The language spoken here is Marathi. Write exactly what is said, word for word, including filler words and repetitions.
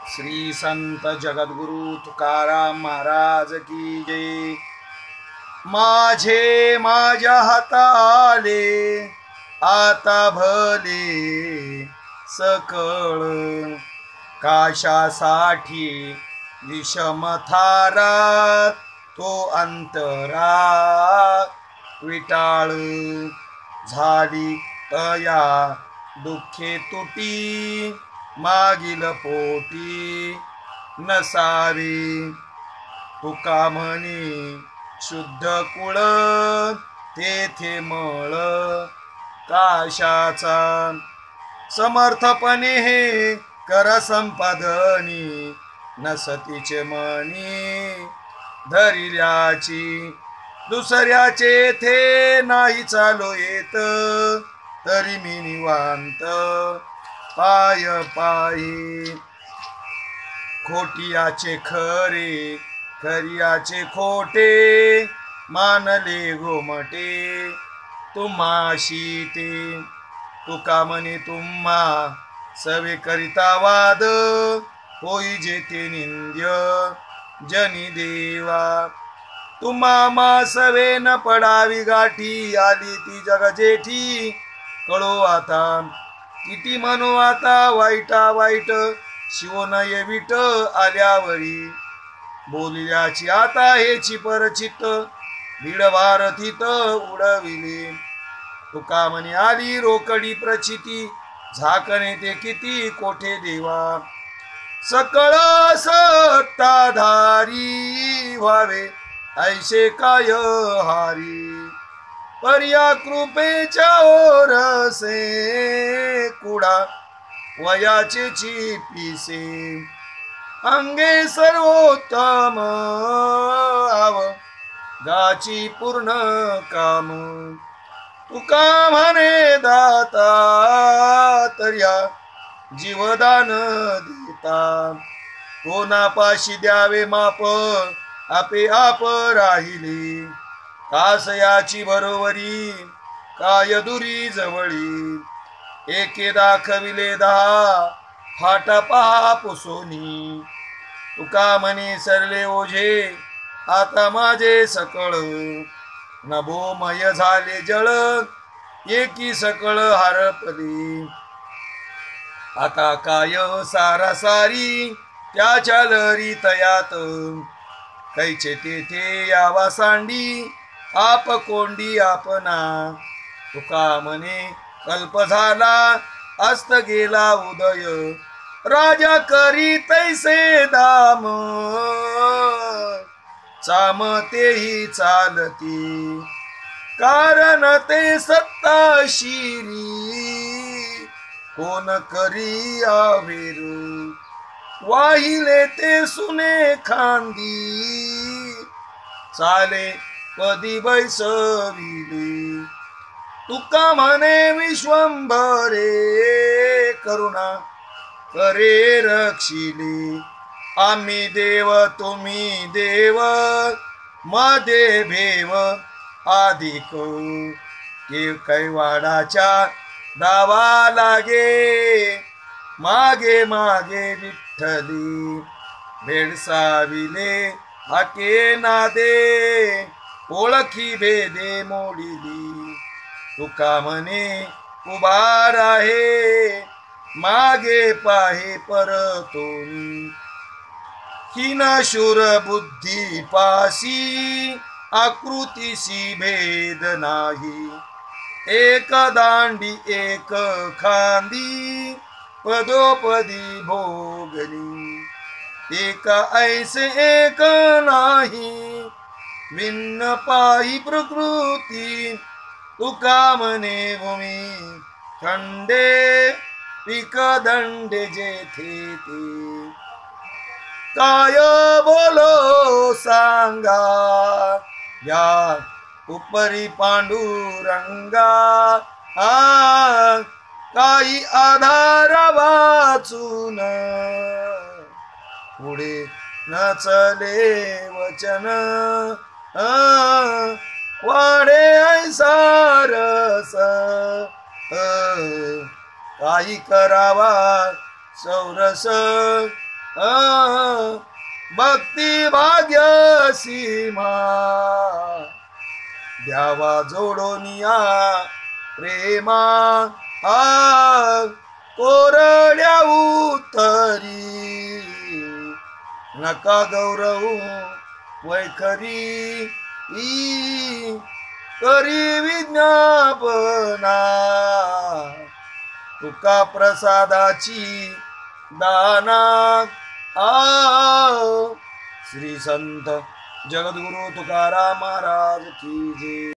श्री संत जगद्गुरु तुकाराम महाराज की जय। माझे माझ्या हाताले आता भले सकळ, काशासाठी विषम थारात तो अंतरा विटाळ। झाली तया दुःखे तुटी मागील पोटी नसावी। तुका म्हणी शुद्ध कुळ तेथे मळ काशाचा। समर्थपणे हे कर संपादनी नसतीचे मनी धरिल्याची। दुसऱ्याचे थे नाही चालो येत तरी मी निवांत पाय पायी। खोटियाचे खरे खरियाचे खोटे मानले गोमटे तुम्हाशी ते। तुका म्हणे तुम्हा सवे करिता वाद होई जेते निंद्य जनी देवा। तुम्हा मा सवे न पडावी गाठी आली ती जग जेठी। कळो आता किती म्हणू आता वाईटा वाईट शिव नये विट आल्यावरी। बोलिल्याची आता हेची परचित भीड भारतीत उडविले। तुका म्हणे आली रोकडी प्रचिती झाकणे ते किती कोठे देवा। सकळ सत्ताधारी व्हावे ऐसे काय हारी। पर्या कृपेच्या ओरसे कुडा वयाचे चिपिसे। अंगे सर्वोत्तम आव गाची पूर्ण काम। तुका म्हणे दाता तर्या जीवदान देता। कोणापाशी द्यावे माप आपे आप राहिले। कासयाची बरोबरी काय दुरी जवळी। एके दाखविले दहा फाटा पहा पुसोनी। तुका म्हणे सरले ओझे आता माझे सकळ। नभोमय झाले जळ एकी सकळ हरपले। आता काय सारासारी त्याच्या लहरी तयात। कैचे तेथे यावा सांडी आप कोंडी आपणा। तुका म्हणे कल्प झाला अस्त गेला उदय। राजा करी तैसे दाम चामतेही चालती। कारण ते सत्ता शिरी कोण करी आवेरू। वाहिले ते सुने खांदी चाले कधी बैसविले। तुका म्हणे विश्वंभरे करुणा करे रक्षिले। आम्ही देव तुम्ही देव मध्ये भेव अधिक। के कैवाडाच्या दावा लागे मागे मागे विठ्ठली। भेडसाविले हाके नादे ओळखी भेदे मोडिली। तुका म्हणे उभा राहे मागे पाहे परतोनी। हीनशूर बुद्धी पासी आकृतीसी भेद नाही। एक दांडी एक खांदी पदोपदी भोगली। एक ऐसे एक नाही भिन्न पाही प्रकृती। तुका म्हणे भूमी खंडे पिक दंडे जेथे ते। काय बोलो सांगा या उपरी पांडुरंगा। आ काही आधार वाचून पुढे न चले वचन। वाढे ऐसा रस काही करावा चौरस अ भक्ती भाग्य सीमा द्यावा जोडोनिया प्रेमा आ कोरड्या उत्तरी नका गौरव वैखरी ई करी विज्ञापना तुका प्रसादाची दाना आ श्री संत जगद्गुरु तुकाराम महाराज की जय।